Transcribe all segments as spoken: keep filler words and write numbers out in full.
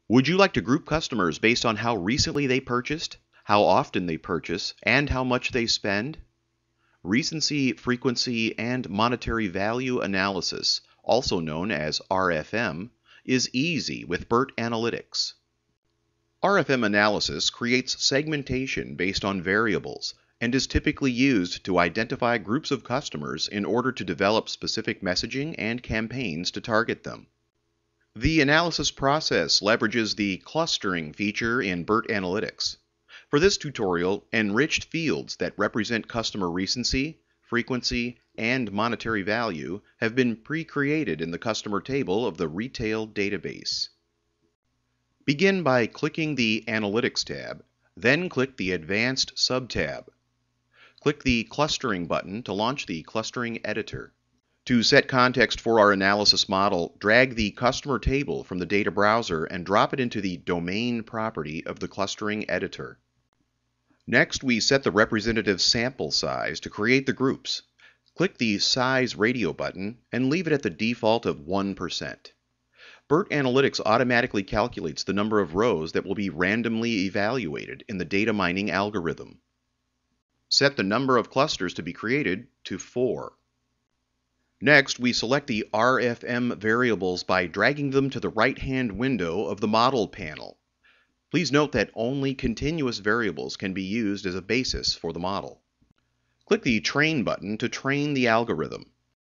Would you like to group customers based on how recently they purchased, how often they purchase, and how much they spend? Recency, frequency, and monetary value analysis, also known as R F M, is easy with BIRT Analytics. R F M analysis creates segmentation based on variables and is typically used to identify groups of customers in order to develop specific messaging and campaigns to target them. The analysis process leverages the clustering feature in BIRT Analytics. For this tutorial, enriched fields that represent customer recency, frequency, and monetary value have been pre-created in the customer table of the retail database. Begin by clicking the Analytics tab, then click the Advanced sub-tab. Click the Clustering button to launch the Clustering Editor. To set context for our analysis model, drag the customer table from the data browser and drop it into the domain property of the clustering editor. Next, we set the representative sample size to create the groups. Click the Size Radio button and leave it at the default of one percent. BIRT Analytics automatically calculates the number of rows that will be randomly evaluated in the data mining algorithm. Set the number of clusters to be created to four. Next, we select the R F M variables by dragging them to the right-hand window of the Model panel. Please note that only continuous variables can be used as a basis for the model. Click the Train button to train the algorithm.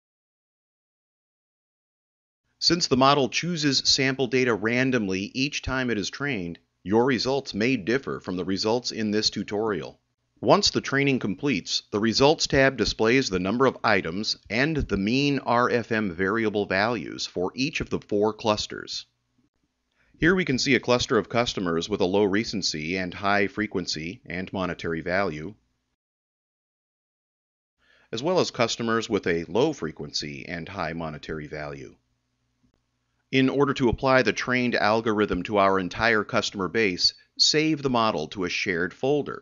Since the model chooses sample data randomly each time it is trained, your results may differ from the results in this tutorial. Once the training completes, the Results tab displays the number of items and the mean R F M variable values for each of the four clusters. Here we can see a cluster of customers with a low recency and high frequency and monetary value, as well as customers with a low frequency and high monetary value. In order to apply the trained algorithm to our entire customer base, save the model to a shared folder.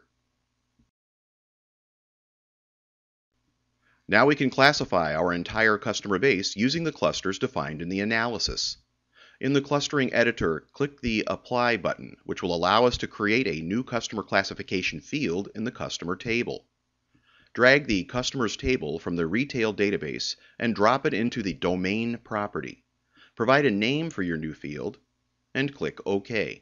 Now we can classify our entire customer base using the clusters defined in the analysis. In the clustering editor, click the Apply button, which will allow us to create a new customer classification field in the customer table. Drag the customers table from the retail database and drop it into the domain property. Provide a name for your new field and click OK.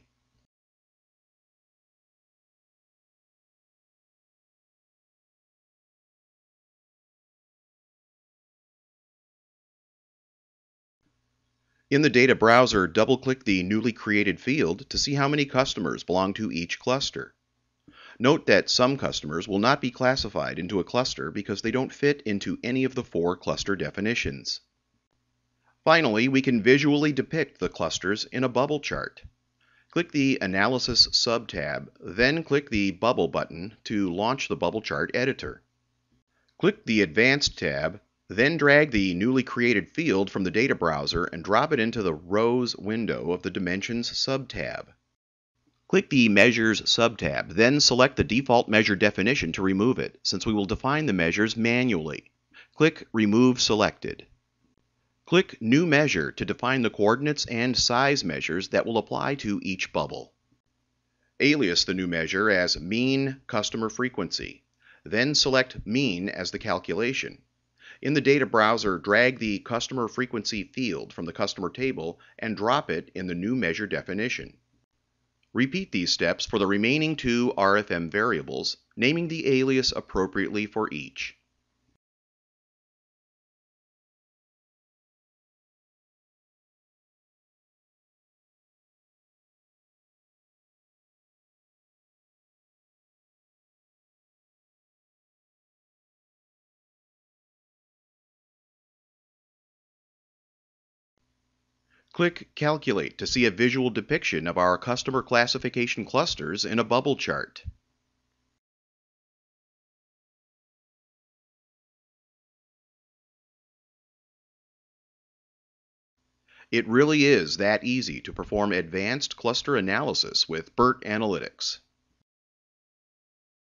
In the data browser, double-click the newly created field to see how many customers belong to each cluster. Note that some customers will not be classified into a cluster because they don't fit into any of the four cluster definitions. Finally, we can visually depict the clusters in a bubble chart. Click the Analysis sub-tab, then click the Bubble button to launch the bubble chart editor. Click the Advanced tab, then drag the newly created field from the data browser and drop it into the Rows window of the Dimensions sub-tab. Click the Measures sub-tab, then select the default measure definition to remove it, since we will define the measures manually. Click Remove Selected. Click New Measure to define the coordinates and size measures that will apply to each bubble. Alias the new measure as Mean Customer Frequency. Then select Mean as the calculation. In the data browser, drag the customer frequency field from the customer table and drop it in the new measure definition. Repeat these steps for the remaining two R F M variables, naming the alias appropriately for each. Click Calculate to see a visual depiction of our customer classification clusters in a bubble chart. It really is that easy to perform advanced cluster analysis with BIRT Analytics.